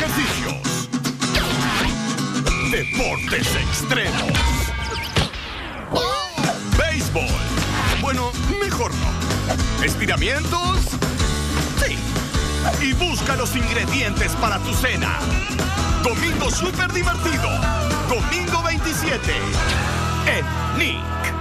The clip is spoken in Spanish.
ejercicios. Deportes extremos. Béisbol. Bueno, mejor no. Estiramientos. Sí. Y busca los ingredientes para tu cena. Domingo súper divertido. Domingo 27. En Nick.